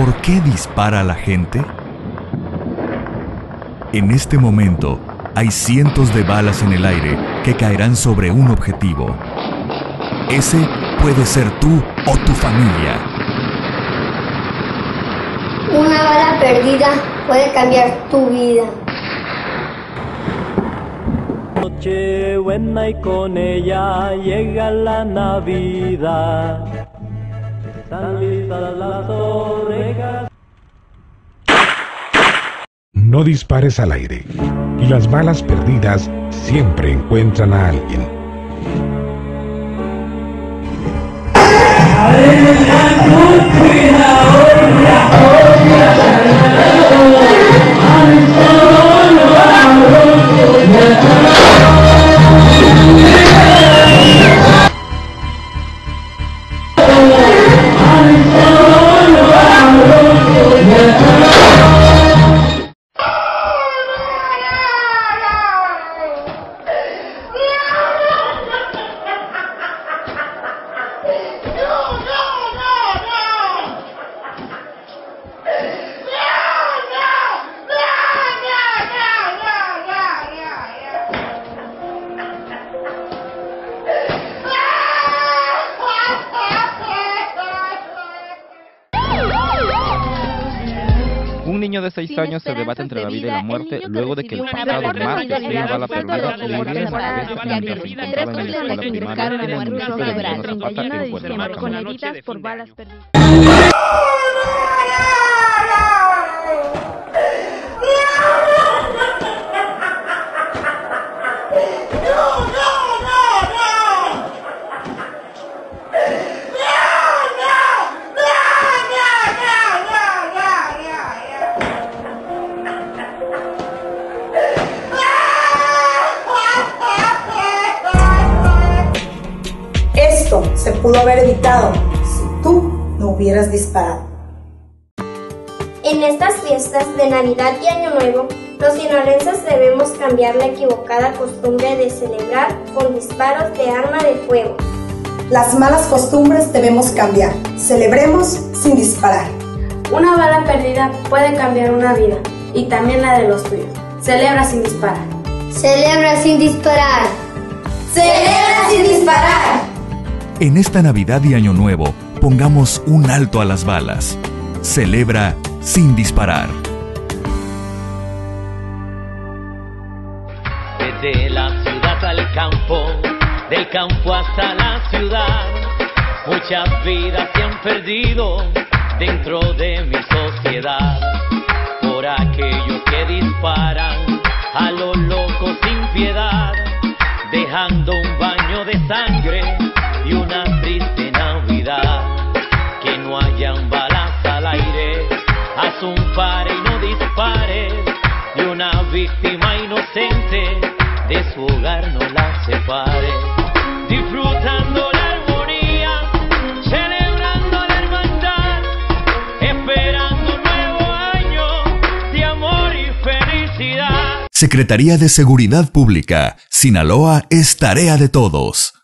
¿Por qué dispara la gente? En este momento, hay cientos de balas en el aire que caerán sobre un objetivo. Ese puede ser tú o tu familia. Una bala perdida puede cambiar tu vida. Nochebuena y con ella llega la Navidad. Están listas las orejas. No dispares al aire. Las balas perdidas siempre encuentran a alguien. Un niño de 6 años se debate entre la vida y la muerte luego de que el pasado martes una bala perdida le hiriera en su cabeza mientras se encontraba en la escuela primaria en el municipio de Emiliano Zapata, en Cuernavaca. Con heridas por balas perdidas. Esto se pudo haber evitado si tú no hubieras disparado. En estas fiestas de Navidad y Año Nuevo, los sinaloenses debemos cambiar la equivocada costumbre de celebrar con disparos de arma de fuego. Las malas costumbres debemos cambiar. Celebremos sin disparar. Una bala perdida puede cambiar una vida y también la de los tuyos. Celebra sin disparar. Celebra sin disparar. Celebra sin disparar. En esta Navidad y Año Nuevo, pongamos un alto a las balas. Celebra sin disparar. Desde la ciudad al campo, del campo hasta la ciudad, muchas vidas se han perdido dentro de mi sociedad, por aquellos que disparan a lo loco sin piedad, dejando un baño de sangre y una triste Navidad. Que no hayan balas al aire, haz un pare y no dispares, y una víctima inocente de su hogar no la separe. Disfrutando la armonía, celebrando la hermandad, esperando un nuevo año de amor y felicidad. Secretaría de Seguridad Pública, Sinaloa es tarea de todos.